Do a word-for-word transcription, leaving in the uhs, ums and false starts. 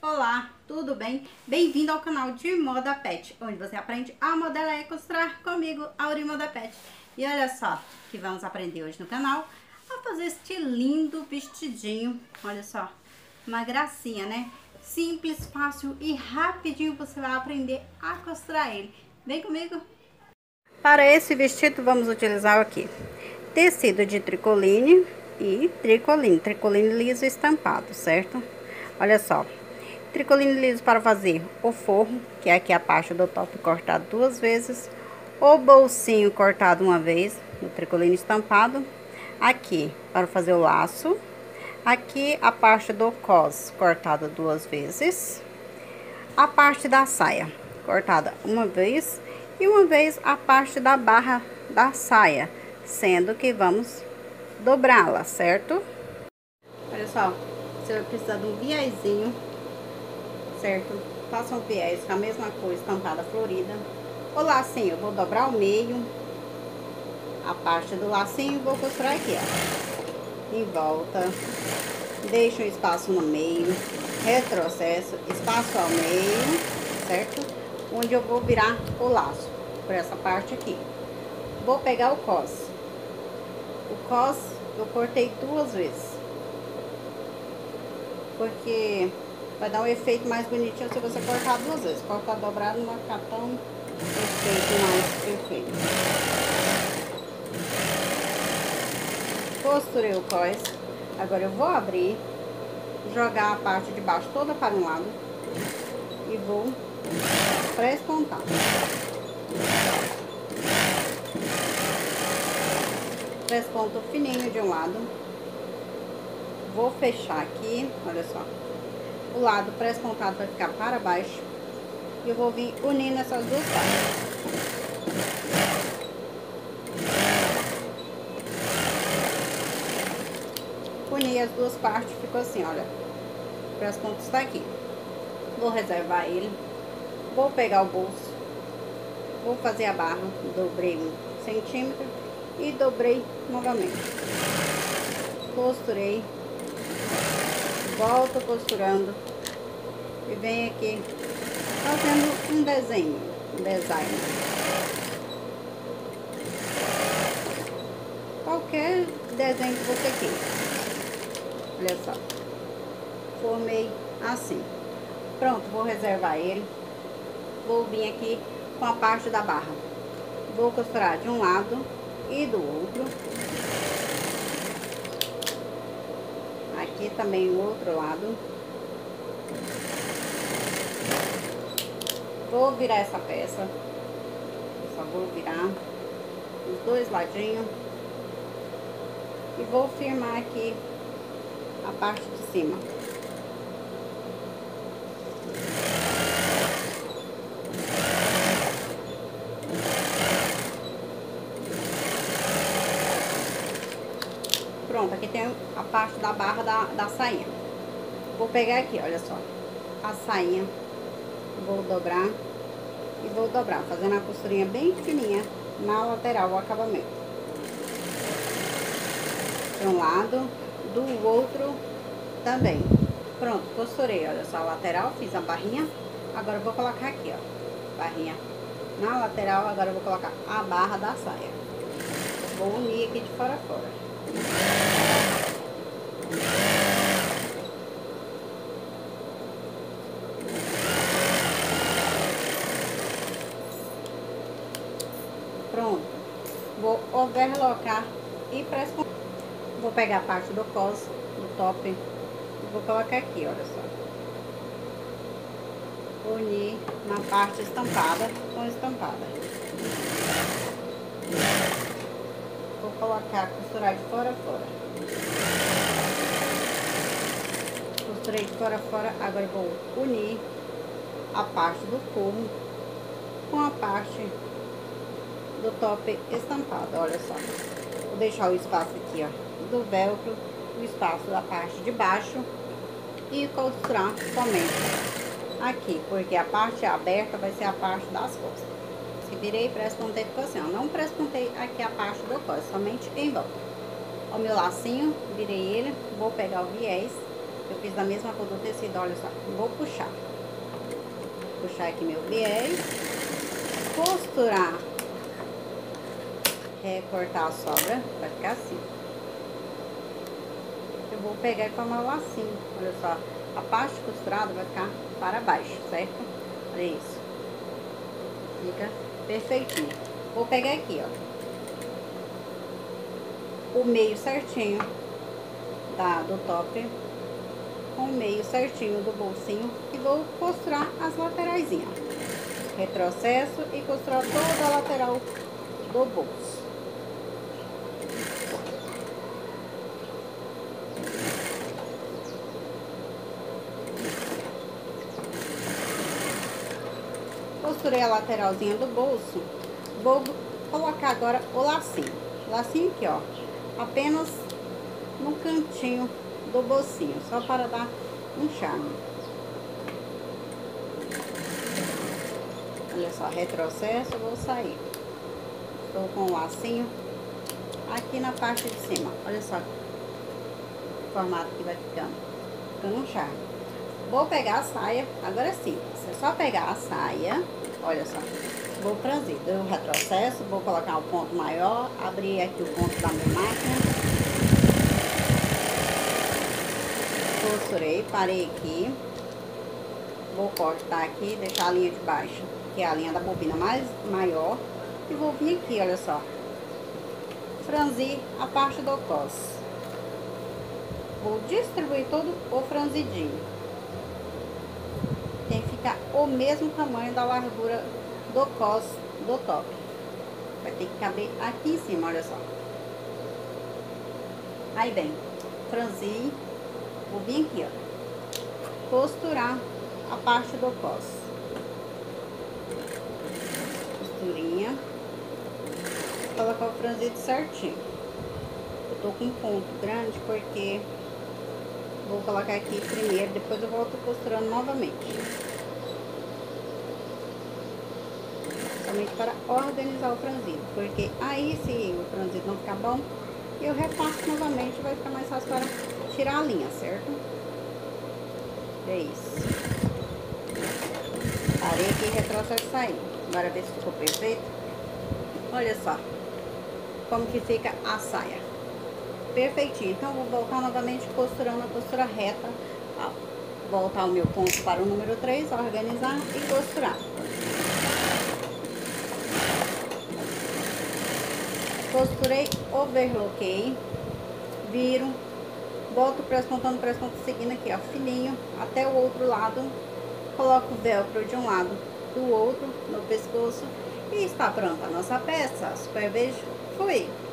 Olá, tudo bem? Bem-vindo ao canal de Moda Pet, onde você aprende a modelar e costurar comigo, Auri Moda Pet. E olha só, que vamos aprender hoje no canal a fazer este lindo vestidinho. Olha só, uma gracinha, né? Simples, fácil e rapidinho você vai aprender a costurar ele. Vem comigo! Para esse vestido vamos utilizar aqui tecido de tricoline e tricoline, tricoline liso estampado, certo? Olha só, tricoline liso para fazer o forro, que é aqui a parte do top cortado duas vezes, o bolsinho cortado uma vez, no tricoline estampado, aqui para fazer o laço, aqui a parte do cos cortada duas vezes, a parte da saia cortada uma vez e uma vez a parte da barra da saia, sendo que vamos dobrá-la, certo? Olha só, você vai precisar de um viezinho, certo? Faça um viés com a mesma cor estampada florida. O lacinho, eu vou dobrar o meio, a parte do lacinho, vou costurar aqui, ó, em volta, deixa um espaço no meio, retrocesso, espaço ao meio, certo? Onde eu vou virar o laço, por essa parte aqui. Vou pegar o cos. O cos eu cortei duas vezes, porque vai dar um efeito mais bonitinho se você cortar duas vezes. Cortar dobrado não vai ficar tão efeito mais perfeito. Costurei o cos. Agora eu vou abrir, jogar a parte de baixo toda para um lado e vou pré-espontar. Pré-esponto fininho de um lado. Vou fechar aqui, olha só. O lado pré-espontado vai ficar para baixo. E eu vou vir unindo essas duas partes. Uni as duas partes, ficou assim, olha. O pré-esponto está aqui. Vou reservar ele. Vou pegar o bolso. Vou fazer a barra. Dobrei um centímetro e dobrei novamente. Costurei. Volto costurando e venho aqui fazendo um desenho, um design. Qualquer desenho que você queira. Olha só. Formei assim. Pronto, vou reservar ele. Vou vir aqui com a parte da barra. Vou costurar de um lado e do outro. Aqui também o outro lado. Vou virar essa peça. Só vou virar os dois ladinhos. E vou firmar aqui a parte de cima. Pronto, aqui tem a parte da barra da, da sainha. Vou pegar aqui, olha só, a sainha, vou dobrar e vou dobrar, fazendo a costurinha bem fininha na lateral, o acabamento. De um lado, do outro também. Pronto, costurei, olha só, a lateral, fiz a barrinha. Agora eu vou colocar aqui, ó, barrinha na lateral, agora eu vou colocar a barra da saia. Vou unir aqui de fora a fora. Pronto, vou overlocar e pré-espontar. Vou pegar a parte do cos, do top, e vou colocar aqui, olha só. Unir na parte estampada com estampada. Vou colocar, costurar de fora a fora. Costurei de fora a fora, agora eu vou unir a parte do forro com a parte do top estampado, olha só. Vou deixar o espaço aqui, ó, do velcro, o espaço da parte de baixo e costurar somente aqui, porque a parte aberta vai ser a parte das costas. Se virei, pré-espontei, ficou assim, ó. Não pré-espontei aqui a parte do cos, somente em volta. O meu lacinho, virei ele, vou pegar o viés Eu fiz da mesma cor do tecido, olha só. Vou puxar. Puxar aqui meu viés. Costurar. Recortar a sobra. Vai ficar assim. Eu vou pegar e formar o lacinho. Olha só. A parte costurada vai ficar para baixo, certo? Olha isso. Fica perfeitinho. Vou pegar aqui, ó. O meio certinho da, do top. Com o meio certinho do bolsinho. E vou costurar as lateraisinhas. Retrocesso e costurar toda a lateral do bolso. Costurei a lateralzinha do bolso. Vou colocar agora o lacinho. Lacinho aqui, ó. Apenas no cantinho do bolsinho. Só para dar um charme. Olha só, retrocesso, eu vou sair. Estou com o lacinho aqui na parte de cima. Olha só o formato que vai ficando. Ficando um charme. Vou pegar a saia, agora sim, é só pegar a saia, olha só, vou franzir, deu o retrocesso, vou colocar o ponto maior, abrir aqui o ponto da minha máquina, costurei, parei aqui, vou cortar aqui, deixar a linha de baixo, que é a linha da bobina mais maior, e vou vir aqui, olha só, franzir a parte do cos, vou distribuir todo o franzidinho. Tem que ficar o mesmo tamanho da largura do cos do top. Vai ter que caber aqui em cima, olha só. Aí bem, franzi, vou vir aqui, ó. Costurar a parte do cos. Costurinha. Colocar o franzido certinho. Eu tô com um ponto grande porque... Vou colocar aqui primeiro, depois eu volto costurando novamente. Somente para organizar o franzido. Porque aí, se o franzido não ficar bom, eu repasso novamente, vai ficar mais fácil para tirar a linha, certo? É isso. Parei aqui e retrocesso e saí. Agora ver se ficou perfeito. Olha só como que fica a saia. Perfeitinho. Então, vou voltar novamente costurando a costura reta. Ó, voltar o meu ponto para o número três, organizar e costurar. Costurei, overloquei, viro, volto press pontando, press ponto seguindo aqui, ó, fininho, até o outro lado. Coloco o velcro de um lado do outro no pescoço. E está pronta a nossa peça. Super beijo. Fui!